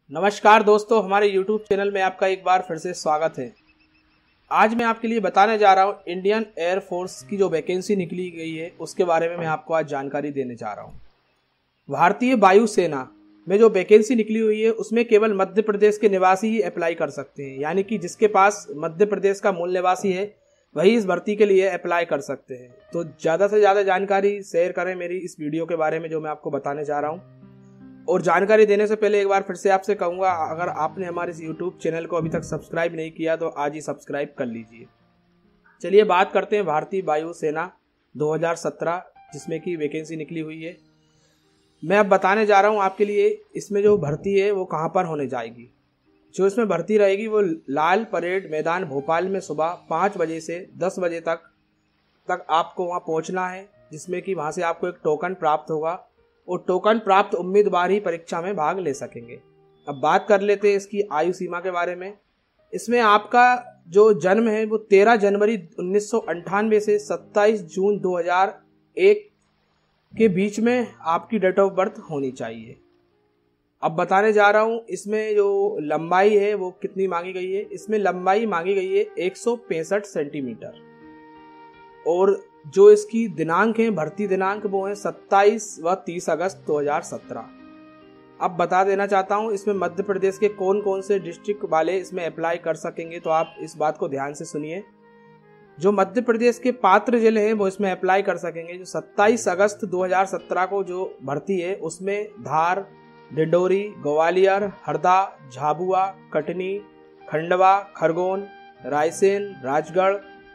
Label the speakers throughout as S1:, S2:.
S1: नमस्कार दोस्तों, हमारे YouTube चैनल में आपका एक बार फिर से स्वागत है। आज मैं आपके लिए बताने जा रहा हूँ इंडियन एयर फोर्स की जो वैकेंसी निकली गई है उसके बारे में मैं आपको आज जानकारी देने जा रहा हूँ। भारतीय वायुसेना में जो वैकेंसी निकली हुई है उसमें केवल मध्य प्रदेश के निवासी ही अप्लाई कर सकते हैं, यानी कि जिसके पास मध्य प्रदेश का मूल निवासी है वही इस भर्ती के लिए अप्लाई कर सकते हैं। तो ज़्यादा से ज़्यादा जानकारी शेयर करें मेरी इस वीडियो के बारे में जो मैं आपको बताने जा रहा हूँ। और जानकारी देने से पहले एक बार फिर से आपसे कहूँगा, अगर आपने हमारे इस YouTube चैनल को अभी तक सब्सक्राइब नहीं किया तो आज ही सब्सक्राइब कर लीजिए। चलिए बात करते हैं भारतीय वायुसेना 2017 जिसमें की वैकेंसी निकली हुई है। मैं अब बताने जा रहा हूँ आपके लिए इसमें जो भर्ती है वो कहाँ पर होने जाएगी। जो इसमें भर्ती रहेगी वो लाल परेड मैदान भोपाल में सुबह 5 बजे से 10 बजे तक आपको वहाँ पहुँचना है, जिसमें कि वहाँ से आपको एक टोकन प्राप्त होगा और टोकन प्राप्त उम्मीदवार ही परीक्षा में भाग ले सकेंगे। अब बात कर लेते हैं इसकी आयु सीमा के बारे में। इसमें आपका जो जन्म है वो 13 जनवरी 1998 से 27 जून 2001 के बीच में आपकी डेट ऑफ बर्थ होनी चाहिए। अब बताने जा रहा हूँ इसमें जो लंबाई है वो कितनी मांगी गई है। इसमें लंबाई मांगी गई है 165 सेंटीमीटर और जो इसकी दिनांक है, भर्ती दिनांक, वो है 27 व 30 अगस्त 2017। अब बता देना चाहता हूँ इसमें मध्य प्रदेश के कौन कौन से डिस्ट्रिक्ट वाले इसमें अप्लाई कर सकेंगे, तो आप इस बात को ध्यान से सुनिए। जो मध्य प्रदेश के पात्र जिले हैं वो इसमें अप्लाई कर सकेंगे। जो 27 अगस्त 2017 को जो भर्ती है उसमें धार, डिंडोरी, ग्वालियर, हरदा, झाबुआ, कटनी, खंडवा, खरगोन, रायसेन, राजगढ़,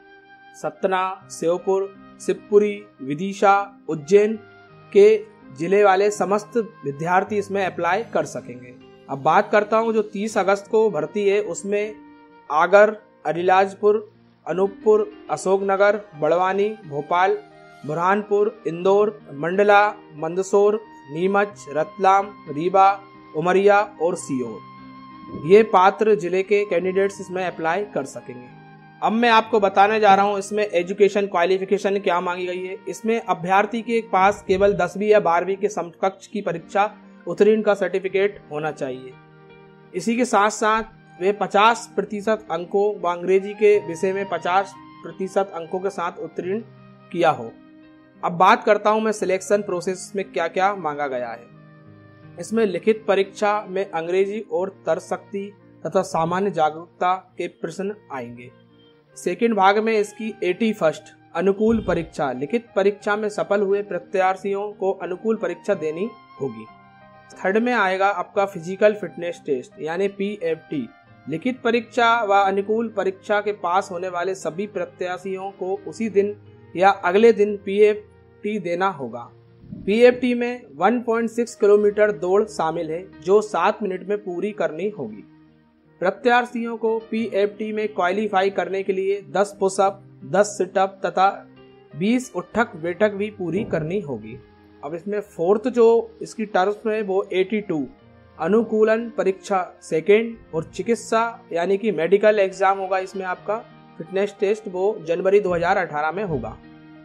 S1: सतना, श्योपुर, शिवपुरी, विदिशा, उज्जैन के जिले वाले समस्त विद्यार्थी इसमें अप्लाई कर सकेंगे। अब बात करता हूं जो 30 अगस्त को भर्ती है उसमें आगर, अलीराजपुर, अनूपपुर, अशोकनगर, बड़वानी, भोपाल, बुरहानपुर, इंदौर, मंडला, मंदसौर, नीमच, रतलाम, रीवा, उमरिया और सीहोर, ये पात्र जिले के कैंडिडेट्स इसमें अप्लाई कर सकेंगे। अब मैं आपको बताने जा रहा हूं इसमें एजुकेशन क्वालिफिकेशन क्या मांगी गई है। इसमें अभ्यर्थी के पास केवल 10वीं या 12वीं के समकक्ष की परीक्षा उत्तीर्ण का सर्टिफिकेट होना चाहिए। इसी के साथ साथ वे 50% अंकों व अंग्रेजी के विषय में 50% अंकों के साथ उत्तीर्ण किया हो। अब बात करता हूं मैं सिलेक्शन प्रोसेस में क्या क्या मांगा गया है। इसमें लिखित परीक्षा में अंग्रेजी और तर्कशक्ति तथा सामान्य जागरूकता के प्रश्न आएंगे। सेकंड भाग में इसकी 81st अनुकूल परीक्षा, लिखित परीक्षा में सफल हुए प्रत्याशियों को अनुकूल परीक्षा देनी होगी। थर्ड में आएगा आपका फिजिकल फिटनेस टेस्ट यानी PFT। लिखित परीक्षा व अनुकूल परीक्षा के पास होने वाले सभी प्रत्याशियों को उसी दिन या अगले दिन PFT देना होगा। PFT में 1.6 किलोमीटर दौड़ शामिल है जो 7 मिनट में पूरी करनी होगी। प्रत्याशियों को PFT में क्वालिफाई करने के लिए 10 पुशअप, 10 सिटअप तथा 20 उठक बैठक भी पूरी करनी होगी। अब इसमें फोर्थ जो इसकी टर्म है वो 82 अनुकूलन परीक्षा सेकेंड और चिकित्सा यानी कि मेडिकल एग्जाम होगा। इसमें आपका फिटनेस टेस्ट वो जनवरी 2018 में होगा।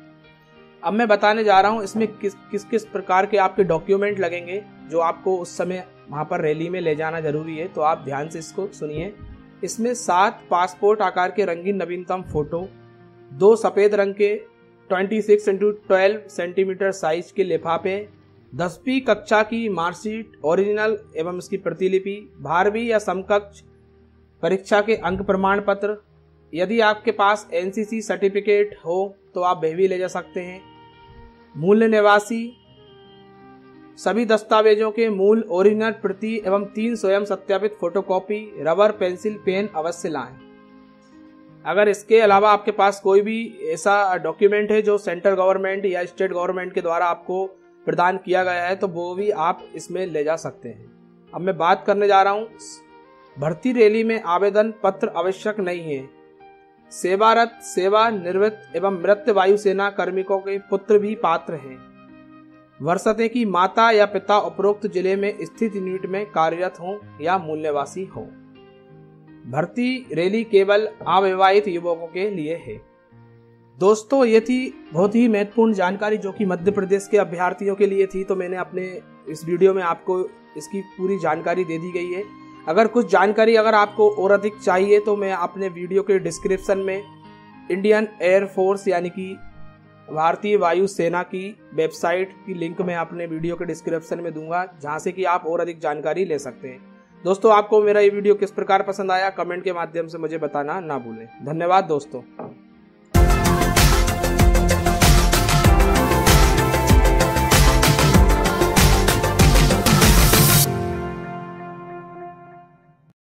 S1: अब मैं बताने जा रहा हूँ इसमें किस किस प्रकार के आपके डॉक्यूमेंट लगेंगे जो आपको उस समय वहाँ पर रैली में ले जाना जरूरी है, तो आप ध्यान से इसको सुनिए। इसमें 7 पासपोर्ट आकार के रंगीन नवीनतम फोटो, 2 सफ़ेद रंग के 26x12 सेंटीमीटर साइज के लिफाफे, 10वीं कक्षा की मार्कशीट ओरिजिनल एवं इसकी प्रतिलिपि, 12वीं या समकक्ष परीक्षा के अंक प्रमाण पत्र, यदि आपके पास NCC सर्टिफिकेट हो तो आप वह भी ले जा सकते हैं। मूल निवासी सभी दस्तावेजों के मूल ओरिजिनल प्रति एवं 3 स्वयं सत्यापित फोटोकॉपी, रबर, पेंसिल, पेन अवश्य लाएं। अगर इसके अलावा आपके पास कोई भी ऐसा डॉक्यूमेंट है जो सेंट्रल गवर्नमेंट या स्टेट गवर्नमेंट के द्वारा आपको प्रदान किया गया है तो वो भी आप इसमें ले जा सकते हैं। अब मैं बात करने जा रहा हूँ भर्ती रैली में आवेदन पत्र आवश्यक नहीं है। सेवारत, सेवानिवृत्त एवं मृत वायुसेना कार्मिकों के पुत्र भी पात्र हैं। वर्षते की माता या पिता उपरोक्त जिले में स्थित यूनिट में कार्यरत हों या मूल निवासी हो। भर्ती रैली केवल अविवाहित युवकों के लिए है। दोस्तों ये थी बहुत ही महत्वपूर्ण जानकारी जो कि मध्य प्रदेश के अभ्यर्थियों के लिए थी, तो मैंने अपने इस वीडियो में आपको इसकी पूरी जानकारी दे दी गई है। अगर कुछ जानकारी अगर आपको और अधिक चाहिए तो मैं अपने वीडियो के डिस्क्रिप्शन में इंडियन एयरफोर्स यानी कि भारतीय वायुसेना की वेबसाइट की लिंक मैं अपने वीडियो के डिस्क्रिप्शन में दूंगा, जहां से कि आप और अधिक जानकारी ले सकते हैं। दोस्तों, आपको मेरा ये वीडियो किस प्रकार पसंद आया कमेंट के माध्यम से मुझे बताना ना भूलें। धन्यवाद दोस्तों।